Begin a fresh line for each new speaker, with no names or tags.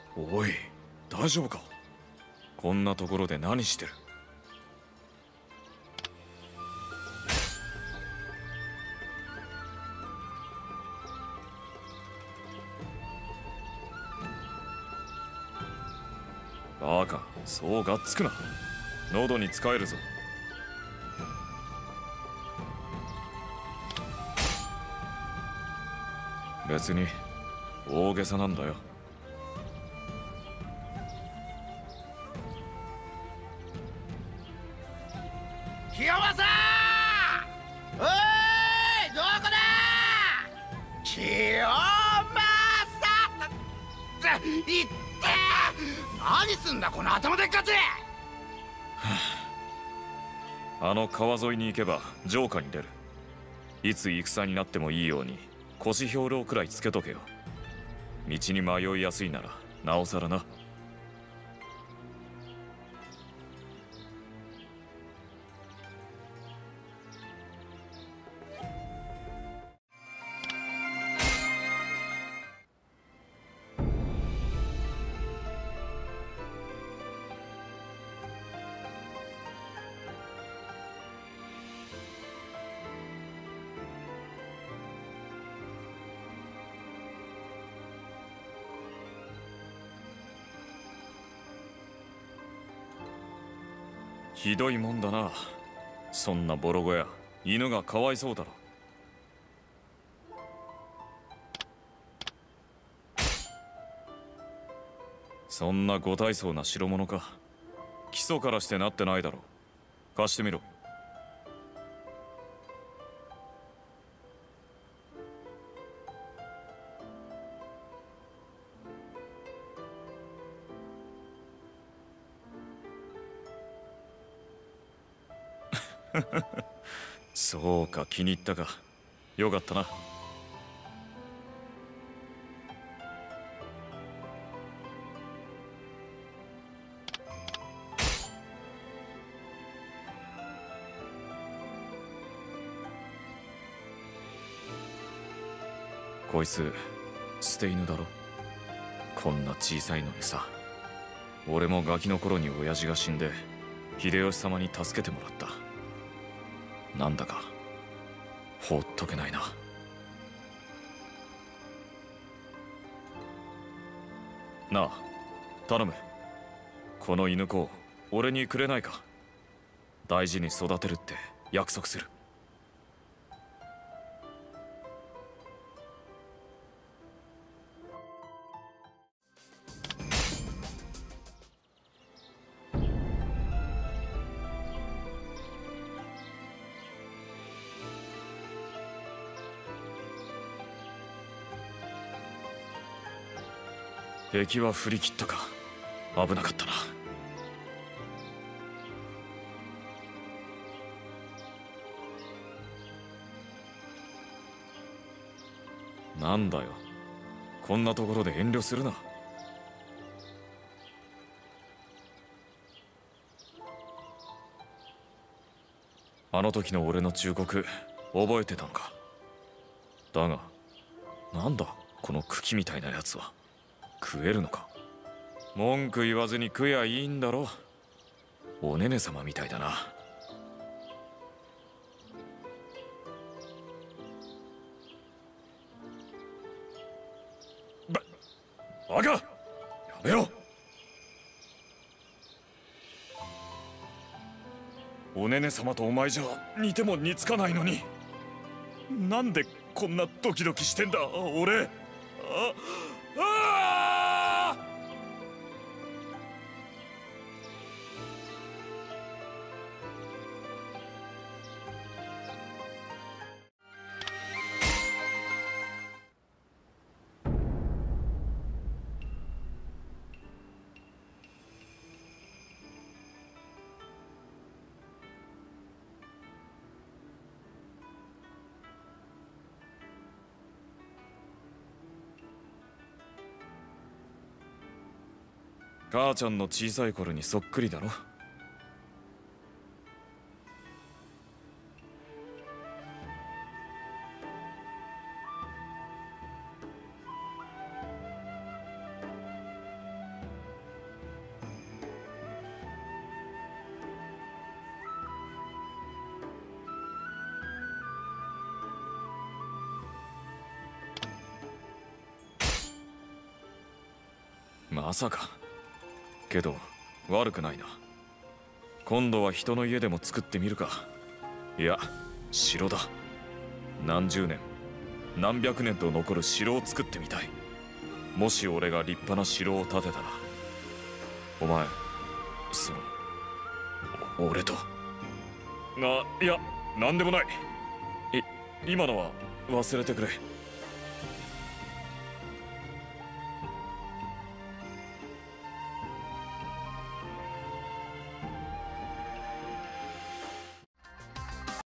おい、大丈夫か？こんなところで何してる？バカ、そうがっつくな。喉に使えるぞ。別に大げさなんだよ。
清正！おい、どこだ！清正！いって何すんだこの頭でっかち！
あの川沿いに行けば城下に出る。いつ戦になってもいいように腰兵糧くらいつけとけよ。道に迷いやすいならなおさらな。ひどいもんだな。そんなボロ小屋、犬がかわいそうだろ。そんなご大層な代物か。基礎からしてなってないだろ。貸してみろ。そうか、気に入ったか。よかったな。こいつ捨て犬だろ。こんな小さいのにさ。俺もガキの頃に親父が死んで秀吉様に助けてもらった。なんだか放っとけないな。なあ、頼む。この犬子を俺にくれないか。大事に育てるって約束する。敵は振り切ったか。危なかったな。なんだよ、こんなところで遠慮するな。あの時の俺の忠告覚えてたのか。だがなんだこの茎みたいなやつは。食えるのか。文句言わずに食やいいんだろ。おねね様みたいだな。バカ、やめろ。おねね様とお前じゃ似ても似つかないのに、なんでこんなドキドキしてんだ俺。母ちゃんの小さい頃にそっくりだろ。 まさか。けど悪くないな。今度は人の家でも作ってみるか。いや、城だ。何十年何百年と残る城を作ってみたい。もし俺が立派な城を建てたら、お前俺と。いや、なんでもない。今のは忘れてくれ。